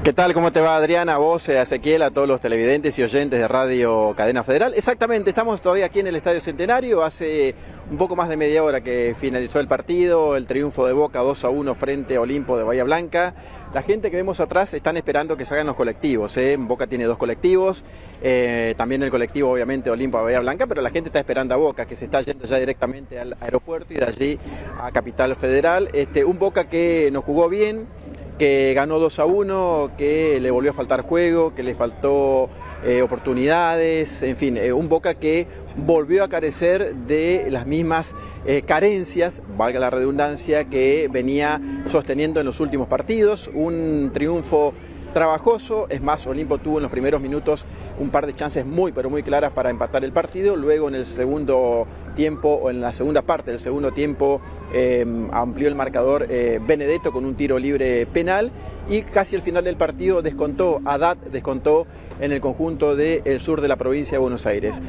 ¿Qué tal? ¿Cómo te va, Adriana? A vos, a Ezequiel, a todos los televidentes y oyentes de Radio Cadena Federal. Exactamente, estamos todavía aquí en el Estadio Centenario. Hace un poco más de media hora que finalizó el partido, el triunfo de Boca 2-1 frente a Olimpo de Bahía Blanca. La gente que vemos atrás están esperando que salgan los colectivos. Boca tiene dos colectivos, también el colectivo obviamente Olimpo de Bahía Blanca, pero la gente está esperando a Boca, que se está yendo ya directamente al aeropuerto y de allí a Capital Federal. Un Boca que nos jugó bien, que ganó 2-1, que le volvió a faltar juego, que le faltó oportunidades, en fin, un Boca que volvió a carecer de las mismas carencias, valga la redundancia, que venía sosteniendo en los últimos partidos. Un triunfo trabajoso, es más, Olimpo tuvo en los primeros minutos un par de chances muy pero muy claras para empatar el partido. Luego en el segundo tiempo, o en la segunda parte del segundo tiempo, amplió el marcador Benedetto con un tiro libre penal, y casi al final del partido descontó en el conjunto del sur de la provincia de Buenos Aires.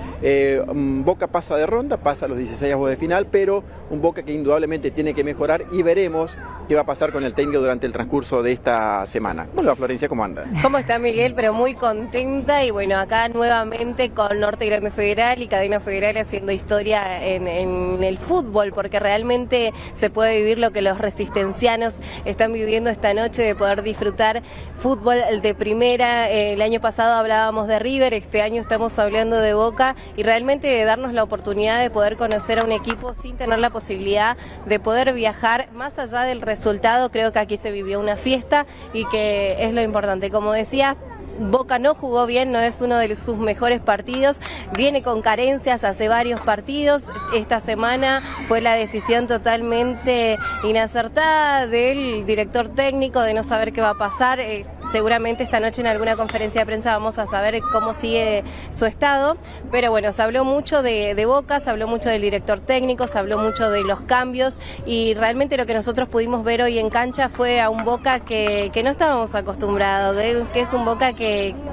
Boca pasa de ronda, pasa a los 16avos de final, pero un Boca que indudablemente tiene que mejorar, y veremos qué va a pasar con el técnico durante el transcurso de esta semana. ¿Cómo le va, Florencia? ¿Cómo anda? ¿Cómo está, Miguel? Pero muy contenta, y bueno, acá nuevamente con Norte Grande Federal y Cadena Federal haciendo historia en el fútbol, porque realmente se puede vivir lo que los resistencianos están viviendo esta noche, de poder disfrutar fútbol de primera. El año pasado hablábamos de River, este año estamos hablando de Boca, y realmente de darnos la oportunidad de poder conocer a un equipo sin tener la posibilidad de poder viajar. Más allá del resultado, creo que aquí se vivió una fiesta, y que es lo importante. Como decía, Boca no jugó bien, no es uno de sus mejores partidos, viene con carencias hace varios partidos. Esta semana fue la decisión totalmente inacertada del director técnico de no saber qué va a pasar. Seguramente esta noche en alguna conferencia de prensa vamos a saber cómo sigue su estado, pero bueno, se habló mucho de Boca, se habló mucho del director técnico, se habló mucho de los cambios, y realmente lo que nosotros pudimos ver hoy en cancha fue a un Boca que no estábamos acostumbrados, que es un Boca que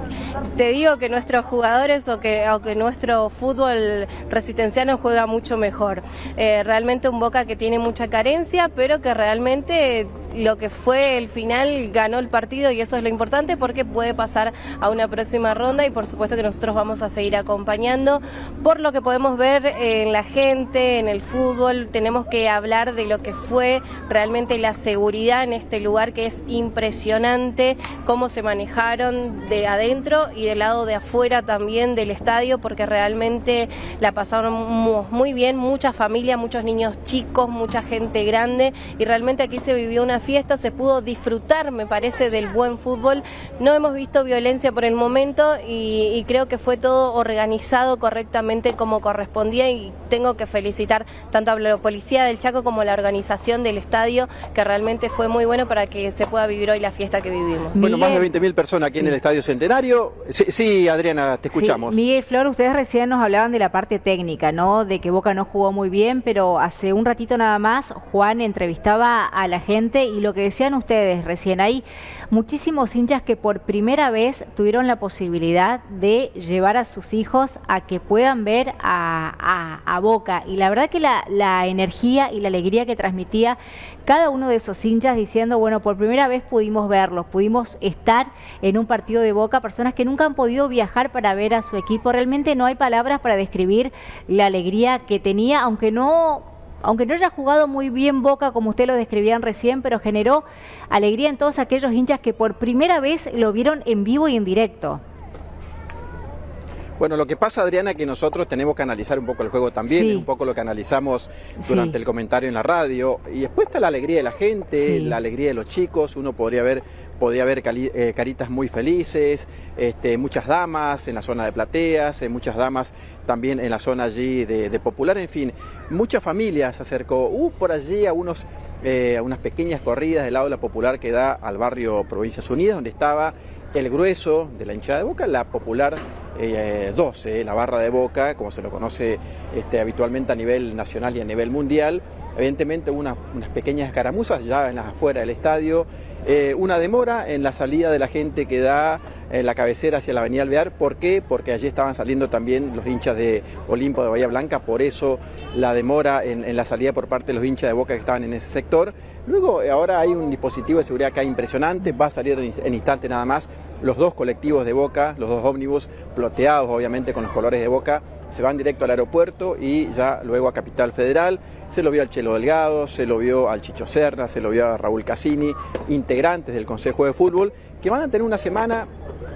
te digo que nuestros jugadores o que nuestro fútbol resistenciano juega mucho mejor. Realmente un Boca que tiene mucha carencia, pero que realmente lo que fue el final ganó el partido, y eso es lo importante, porque puede pasar a una próxima ronda, y por supuesto que nosotros vamos a seguir acompañando. Por lo que podemos ver en la gente, en el fútbol, tenemos que hablar de lo que fue realmente la seguridad en este lugar, que es impresionante cómo se manejaron de adentro y del lado de afuera también del estadio, porque realmente la pasaron muy bien, mucha familia, muchos niños chicos, mucha gente grande, y realmente aquí se vivió una fiesta, se pudo disfrutar, me parece, del buen fútbol. No hemos visto violencia por el momento, y creo que fue todo organizado correctamente como correspondía, y tengo que felicitar tanto a la policía del Chaco como a la organización del estadio, que realmente fue muy bueno para que se pueda vivir hoy la fiesta que vivimos. Bueno, más de 20.000 personas aquí en el Estadio Centenario. Sí, Adriana, te escuchamos. Sí, Miguel, Flor, ustedes recién nos hablaban de la parte técnica, ¿no? De que Boca no jugó muy bien, pero hace un ratito nada más Juan entrevistaba a la gente, y lo que decían ustedes recién, hay muchísimos hinchas que por primera vez tuvieron la posibilidad de llevar a sus hijos a que puedan ver a Boca, y la verdad que la energía y la alegría que transmitía cada uno de esos hinchas, diciendo, bueno, por primera vez pudimos verlos, pudimos estar en un partido de Boca, personas que nunca han podido viajar para ver a su equipo. Realmente no hay palabras para describir la alegría que tenía, aunque no haya jugado muy bien Boca, como usted lo describían recién, pero generó alegría en todos aquellos hinchas que por primera vez lo vieron en vivo y en directo. Bueno, lo que pasa, Adriana, es que nosotros tenemos que analizar un poco el juego también, sí, un poco lo que analizamos durante el comentario en la radio, y después está la alegría de la gente, la alegría de los chicos. Uno podía ver caritas muy felices, muchas damas en la zona de plateas, muchas damas también en la zona allí de Popular, en fin, mucha familia se acercó. Por allí a unas pequeñas corridas del lado de la Popular que da al barrio Provincias Unidas, donde estaba el grueso de la hinchada de Boca, la Popular 12, la barra de Boca, como se lo conoce habitualmente a nivel nacional y a nivel mundial. Evidentemente unas pequeñas escaramuzas ya en las afueras del estadio, una demora en la salida de la gente que da la cabecera hacia la avenida Alvear. ¿Por qué? Porque allí estaban saliendo también los hinchas de Olimpo de Bahía Blanca, por eso la demora en la salida por parte de los hinchas de Boca que estaban en ese sector. Luego, ahora hay un dispositivo de seguridad acá impresionante, va a salir en instante nada más. Los dos colectivos de Boca, los dos ómnibus, ploteados obviamente con los colores de Boca, se van directo al aeropuerto y ya luego a Capital Federal. Se lo vio al Chelo Delgado, se lo vio al Chicho Serna, se lo vio a Raúl Cassini, integrantes del Consejo de Fútbol, que van a tener una semana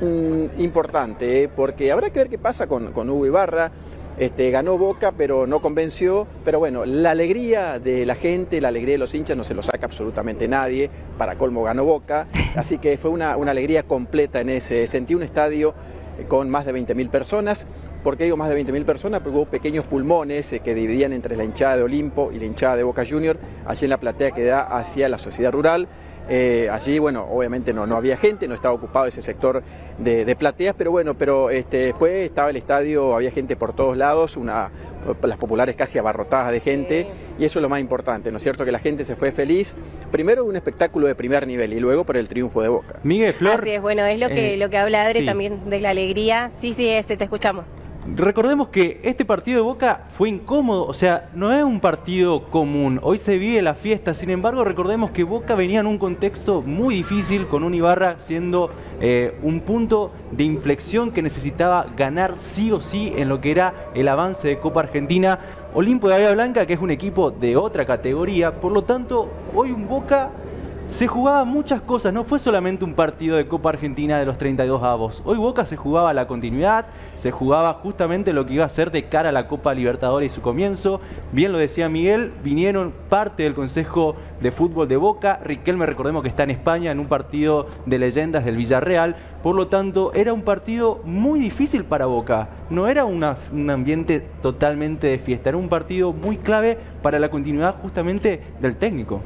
importante, porque habrá que ver qué pasa con Hugo Ibarra. Ganó Boca, pero no convenció. Pero bueno, la alegría de la gente, la alegría de los hinchas no se lo saca absolutamente nadie. Para colmo ganó Boca, así que fue una alegría completa en ese. Sentí un estadio con más de 20.000 personas. ¿Por qué digo más de 20.000 personas? Porque hubo pequeños pulmones que dividían entre la hinchada de Olimpo y la hinchada de Boca Junior, allí en la platea que da hacia la sociedad rural. Allí, bueno, obviamente no había gente, no estaba ocupado ese sector de plateas, pero bueno, después estaba el estadio, había gente por todos lados, las populares casi abarrotadas de gente, y eso es lo más importante, ¿no es cierto? Que la gente se fue feliz, primero un espectáculo de primer nivel y luego por el triunfo de Boca. Miguel, Flor. Así es, bueno, es lo que habla Adri, sí, también de la alegría. Sí, te escuchamos. Recordemos que este partido de Boca fue incómodo, o sea, no es un partido común. Hoy se vive la fiesta, sin embargo, recordemos que Boca venía en un contexto muy difícil, con un Ibarra siendo un punto de inflexión que necesitaba ganar sí o sí en lo que era el avance de Copa Argentina. Olimpo de Bahía Blanca, que es un equipo de otra categoría, por lo tanto, hoy un Boca se jugaba muchas cosas, no fue solamente un partido de Copa Argentina de los 32 avos. Hoy Boca se jugaba la continuidad, se jugaba justamente lo que iba a ser de cara a la Copa Libertadores y su comienzo. Bien lo decía Miguel, vinieron parte del Consejo de Fútbol de Boca. Riquelme, recordemos que está en España en un partido de leyendas del Villarreal. Por lo tanto, era un partido muy difícil para Boca. No era un ambiente totalmente de fiesta, era un partido muy clave para la continuidad justamente del técnico.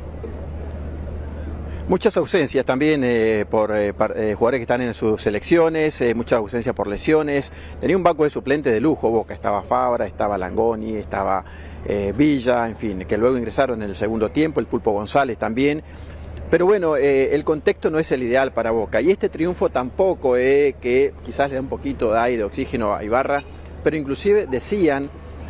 Muchas ausencias también por jugadores que están en sus selecciones, muchas ausencias por lesiones. Tenía un banco de suplentes de lujo Boca, estaba Fabra, estaba Langoni, estaba Villa, en fin, que luego ingresaron en el segundo tiempo, el Pulpo González también. Pero bueno, el contexto no es el ideal para Boca y este triunfo tampoco, que quizás le da un poquito de aire, de oxígeno a Ibarra, pero inclusive decían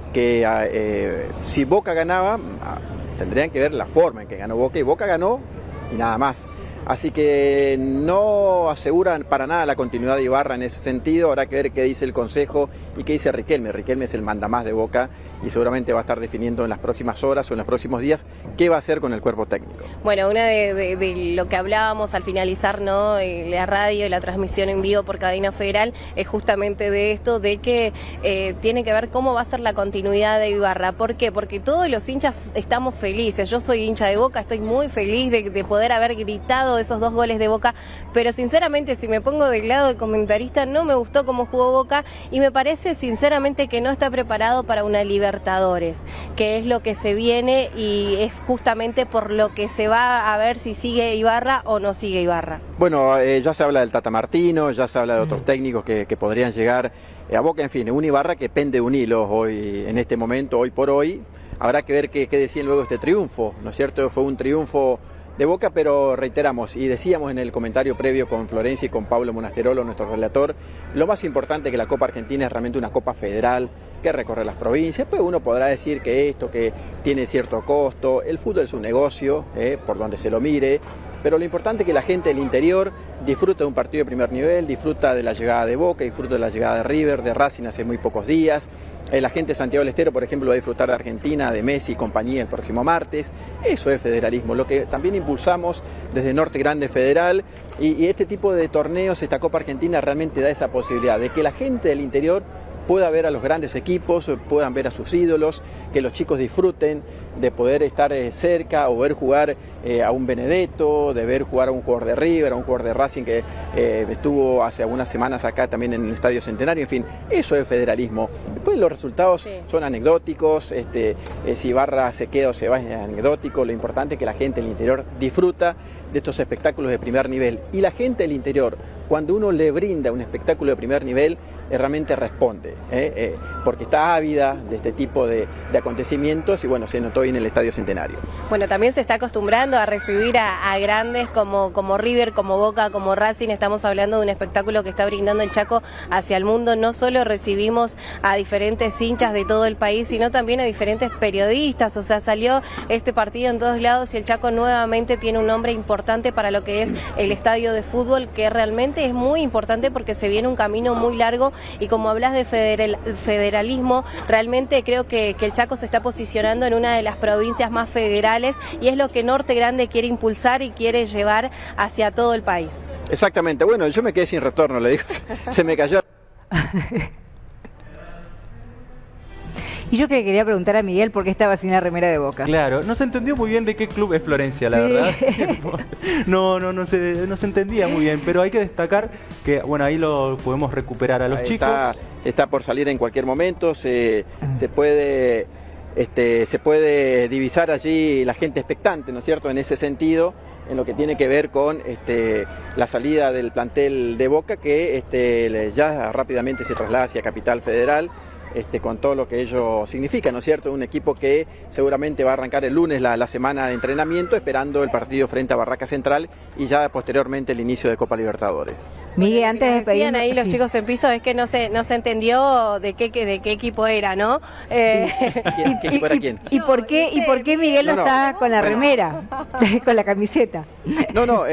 que si Boca ganaba, tendrían que ver la forma en que ganó Boca, y Boca ganó y nada más. Así que no aseguran para nada la continuidad de Ibarra en ese sentido. Habrá que ver qué dice el Consejo y qué dice Riquelme. Riquelme es el mandamás de Boca y seguramente va a estar definiendo en las próximas horas o en los próximos días qué va a hacer con el cuerpo técnico. Bueno, una de lo que hablábamos al finalizar, ¿no?, la radio y la transmisión en vivo por Cadena Federal, es justamente de esto, de que tiene que ver cómo va a ser la continuidad de Ibarra. ¿Por qué? Porque todos los hinchas estamos felices. Yo soy hincha de Boca, estoy muy feliz de poder haber gritado esos 2 goles de Boca, pero sinceramente, si me pongo del lado de comentarista, no me gustó cómo jugó Boca y me parece sinceramente que no está preparado para una Libertadores, que es lo que se viene y es justamente por lo que se va a ver si sigue Ibarra o no sigue Ibarra. Bueno, ya se habla del Tata Martino, ya se habla de otros técnicos que podrían llegar a Boca, en fin, un Ibarra que pende un hilo hoy, en este momento, hoy por hoy. Habrá que ver qué decían luego de este triunfo, ¿no es cierto? Fue un triunfo de Boca, pero reiteramos y decíamos en el comentario previo con Florencia y con Pablo Monasterolo, nuestro relator, lo más importante es que la Copa Argentina es realmente una Copa federal que recorre las provincias. Pues uno podrá decir que tiene cierto costo, el fútbol es un negocio, por donde se lo mire, pero lo importante es que la gente del interior disfruta de un partido de primer nivel, disfruta de la llegada de Boca, disfruta de la llegada de River, de Racing hace muy pocos días. La gente de Santiago del Estero, por ejemplo, va a disfrutar de Argentina, de Messi y compañía el próximo martes. Eso es federalismo, lo que también impulsamos desde Norte Grande Federal. Y este tipo de torneos, esta Copa Argentina realmente da esa posibilidad de que la gente del interior pueda ver a los grandes equipos, puedan ver a sus ídolos, que los chicos disfruten de poder estar cerca o ver jugar a un Benedetto, de ver jugar a un jugador de River, a un jugador de Racing que estuvo hace algunas semanas acá también en el Estadio Centenario. En fin, eso es federalismo. Después los resultados son anecdóticos, si Ibarra se queda o se va es anecdótico. Lo importante es que la gente del interior disfruta de estos espectáculos de primer nivel. Y la gente del interior, cuando uno le brinda un espectáculo de primer nivel, realmente responde, porque está ávida de este tipo de acontecimientos y bueno, se notó hoy en el Estadio Centenario. Bueno, también se está acostumbrando a recibir a grandes como River, como Boca, como Racing. Estamos hablando de un espectáculo que está brindando el Chaco hacia el mundo. No solo recibimos a diferentes hinchas de todo el país, sino también a diferentes periodistas. O sea, salió este partido en todos lados y el Chaco nuevamente tiene un nombre importante para lo que es el estadio de fútbol, que realmente es muy importante porque se viene un camino muy largo y como hablas de federalismo, realmente creo que el Chaco se está posicionando en una de las provincias más federales y es lo que Norte Grande quiere impulsar y quiere llevar hacia todo el país. Exactamente, bueno, yo me quedé sin retorno, le digo, se me cayó. Y yo que quería preguntar a Miguel por qué estaba sin la remera de Boca. Claro, no se entendió muy bien de qué club es Florencia, la verdad. No se entendía muy bien, pero hay que destacar que, bueno, ahí lo podemos recuperar a los Ahí chicos. Está por salir en cualquier momento, se puede divisar allí la gente expectante, ¿no es cierto?, en ese sentido, en lo que tiene que ver con la salida del plantel de Boca, que ya rápidamente se traslada hacia Capital Federal, con todo lo que ello significa, ¿no es cierto? Un equipo que seguramente va a arrancar el lunes la semana de entrenamiento, esperando el partido frente a Barraca Central y ya posteriormente el inicio de Copa Libertadores. Miguel, antes de decían ahí los sí. chicos en piso, es que no se entendió de qué equipo era, ¿no? ¿Qué equipo era quién? ¿Y por qué Miguel no está con la remera, con la camiseta? No,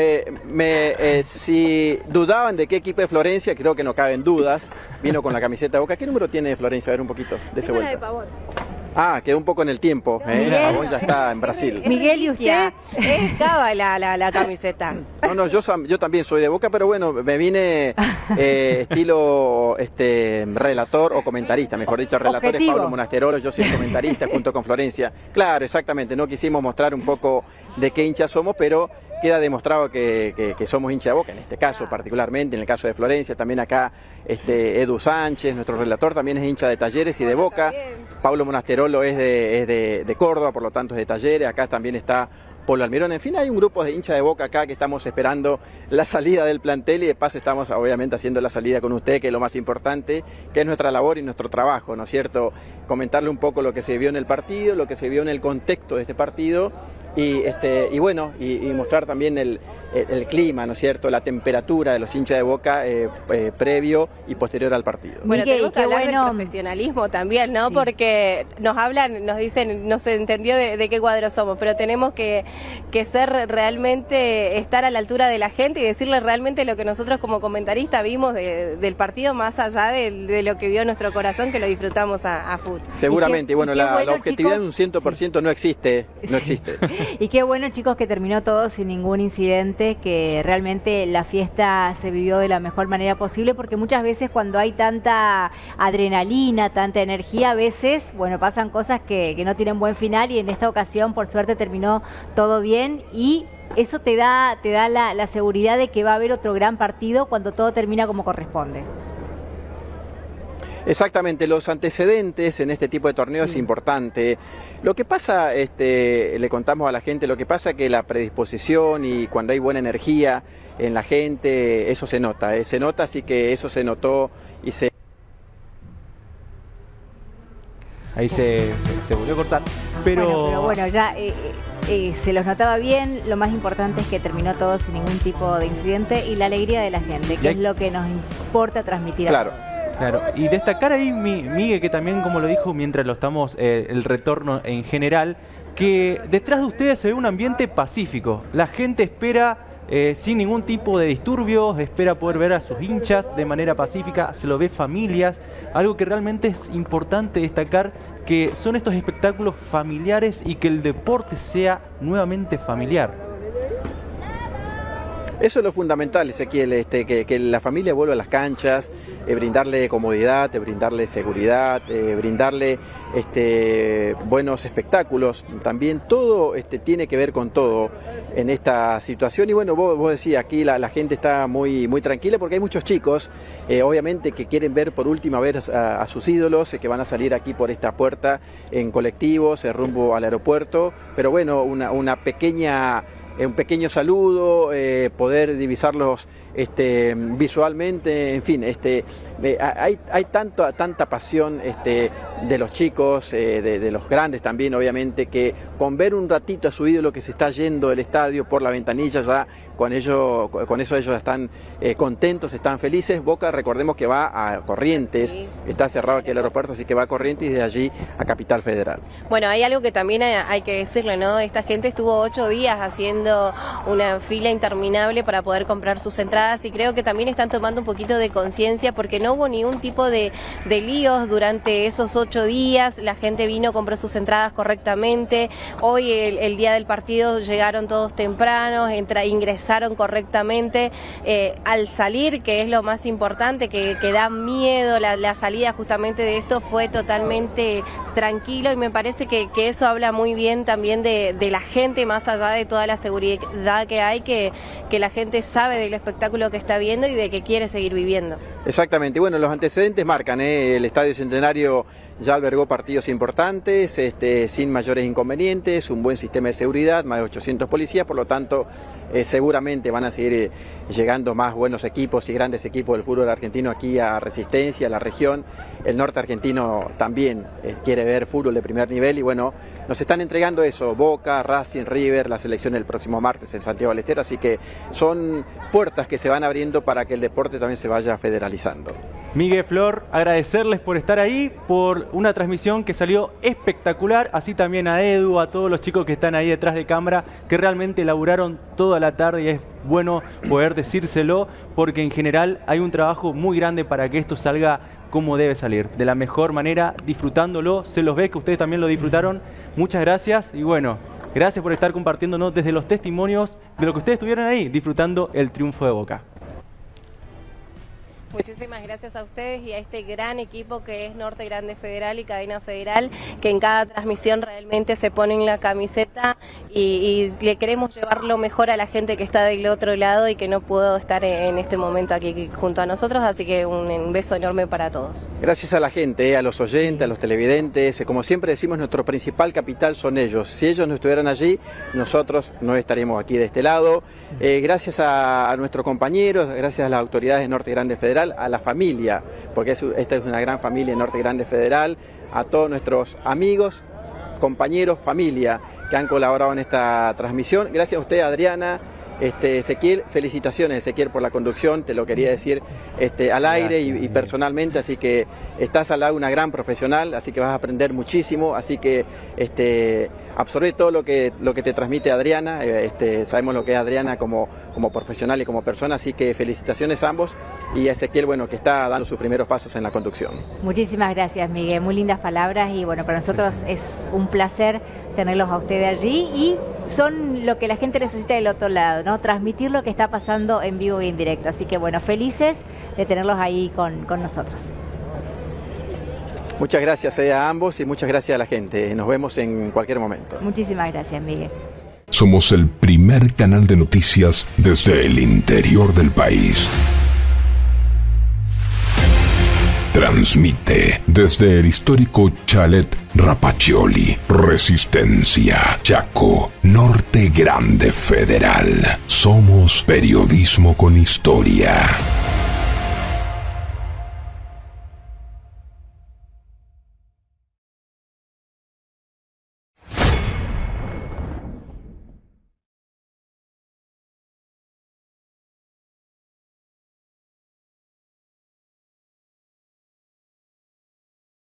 si dudaban de qué equipo es Florencia, creo que no caben dudas, vino con la camiseta de Boca. ¿Qué número tiene Florencia? A ver un poquito, de esa vuelta. Ah, quedó un poco en el tiempo, Pavón ya está en Brasil. Miguel, ¿y usted? Estaba la camiseta. No, yo también soy de Boca, pero bueno, me vine estilo relator o comentarista, mejor dicho. El relator es Pablo Monasterolo, yo soy el comentarista junto con Florencia. Claro, exactamente, no quisimos mostrar un poco de qué hincha somos, pero queda demostrado que somos hincha de Boca, en este caso particularmente, en el caso de Florencia, también acá Edu Sánchez, nuestro relator, también es hincha de Talleres y de Boca. Pablo Monasterolo es de Córdoba, por lo tanto es de Talleres, acá también está Polo Almirón. En fin, hay un grupo de hinchas de Boca acá que estamos esperando la salida del plantel y de paso estamos obviamente haciendo la salida con usted, que es lo más importante, que es nuestra labor y nuestro trabajo, ¿no es cierto? Comentarle un poco lo que se vio en el partido, lo que se vio en el contexto de este partido y bueno, y mostrar también el clima, ¿no es cierto?, la temperatura de los hinchas de Boca previo y posterior al partido. Bueno, tenemos que hablar del profesionalismo también, ¿no? Sí. Porque nos hablan, nos dicen, no se entendió de qué cuadro somos, pero tenemos que ser realmente, estar a la altura de la gente y decirle realmente lo que nosotros como comentaristas vimos del partido, más allá de lo que vio nuestro corazón, que lo disfrutamos a full. Seguramente, y bueno, la objetividad en un 100% sí. no existe. Y qué bueno, chicos, que terminó todo sin ningún incidente, que realmente la fiesta se vivió de la mejor manera posible, porque muchas veces cuando hay tanta adrenalina, tanta energía, a veces, bueno, pasan cosas que no tienen buen final y en esta ocasión, por suerte, terminó todo bien y eso te da la seguridad de que va a haber otro gran partido cuando todo termina como corresponde. Exactamente, los antecedentes en este tipo de torneos es importante. Lo que pasa, le contamos a la gente, lo que pasa que la predisposición y cuando hay buena energía en la gente, eso se nota, así que eso se notó y se... Ahí se volvió a cortar, pero bueno, ya se los notaba bien, lo más importante es que terminó todo sin ningún tipo de incidente y la alegría de la gente, que es lo que nos importa transmitir a todos. Claro, y destacar ahí, Miguel, que también, como lo dijo mientras lo estamos, el retorno en general, que detrás de ustedes se ve un ambiente pacífico. La gente espera sin ningún tipo de disturbios, espera poder ver a sus hinchas de manera pacífica, se lo ve familias, algo que realmente es importante destacar, que son estos espectáculos familiares y que el deporte sea nuevamente familiar. Eso es lo fundamental, Ezequiel, que la familia vuelva a las canchas, brindarle comodidad, brindarle seguridad, brindarle buenos espectáculos. También todo tiene que ver con todo en esta situación. Y bueno, vos decías, aquí la gente está muy tranquila porque hay muchos chicos, obviamente, que quieren ver por última vez a sus ídolos, que van a salir aquí por esta puerta en colectivos, rumbo al aeropuerto. Pero bueno, un pequeño saludo, poder divisarlos visualmente, en fin, hay tanta pasión de los chicos, de los grandes también, obviamente, que con ver un ratito a su ídolo que se está yendo del estadio por la ventanilla, ya con eso ellos están contentos, están felices. Boca, recordemos que va a Corrientes, sí. Está cerrado aquí el aeropuerto, así que va a Corrientes y de allí a Capital Federal. Bueno, hay algo que también hay que decirle, ¿no? Esta gente estuvo 8 días haciendo una fila interminable para poder comprar sus entradas, y creo que también están tomando un poquito de conciencia, porque no hubo ningún tipo de líos durante esos 8 días. La gente vino, compró sus entradas correctamente. Hoy, el día del partido, llegaron todos tempranos, ingresaron correctamente. Al salir, que es lo más importante, que da miedo, la salida justamente de esto fue totalmente tranquilo, y me parece que eso habla muy bien también de la gente, más allá de toda la seguridad que hay, que la gente sabe del espectáculo que está viendo y de que quiere seguir viviendo. Exactamente, bueno, los antecedentes marcan, el Estadio Centenario ya albergó partidos importantes, sin mayores inconvenientes, un buen sistema de seguridad, más de 800 policías, por lo tanto seguramente van a seguir llegando más buenos equipos y grandes equipos del fútbol argentino aquí a Resistencia, a la región. El norte argentino también quiere ver fútbol de primer nivel, y bueno, nos están entregando eso, Boca, Racing, River, la selección el próximo martes en Santiago del Estero, así que son puertas que se van abriendo para que el deporte también se vaya federalizando. Miguel, Flor, agradecerles por estar ahí, por una transmisión que salió espectacular, así también a Edu, a todos los chicos que están ahí detrás de cámara, que realmente laburaron toda la tarde, y es bueno poder decírselo, porque en general hay un trabajo muy grande para que esto salga como debe salir, de la mejor manera, disfrutándolo. Se los ve que ustedes también lo disfrutaron. Muchas gracias, y bueno, gracias por estar compartiéndonos desde los testimonios de lo que ustedes estuvieron ahí, disfrutando el triunfo de Boca. Muchísimas gracias a ustedes y a este gran equipo que es Norte Grande Federal y Cadena Federal, que en cada transmisión realmente se ponen la camiseta y le queremos llevar lo mejor a la gente que está del otro lado y que no pudo estar en este momento aquí junto a nosotros, así que un beso enorme para todos. Gracias a la gente, a los oyentes, a los televidentes, como siempre decimos, nuestro principal capital son ellos. Si ellos no estuvieran allí, nosotros no estaríamos aquí de este lado. Gracias a nuestros compañeros, gracias a las autoridades de Norte Grande Federal, a la familia, porque esta es una gran familia en Norte Grande Federal, a todos nuestros amigos, compañeros, familia que han colaborado en esta transmisión. Gracias a usted, Adriana, Ezequiel, felicitaciones, Ezequiel, por la conducción, te lo quería decir al aire y personalmente, así que estás al lado de una gran profesional, así que vas a aprender muchísimo, así que absorbe todo lo que te transmite Adriana, sabemos lo que es Adriana como profesional y como persona, así que felicitaciones a ambos, y a Ezequiel, bueno, que está dando sus primeros pasos en la conducción. Muchísimas gracias, Miguel, muy lindas palabras, y bueno, para nosotros es un placer tenerlos a ustedes allí, y son lo que la gente necesita del otro lado, ¿no? Transmitir lo que está pasando en vivo y en directo, así que bueno, felices de tenerlos ahí con nosotros. Muchas gracias a ambos y muchas gracias a la gente. Nos vemos en cualquier momento. Muchísimas gracias, Miguel. Somos el primer canal de noticias desde el interior del país. Transmite desde el histórico Chalet Rapaccioli, Resistencia, Chaco, Norte Grande Federal. Somos periodismo con historia.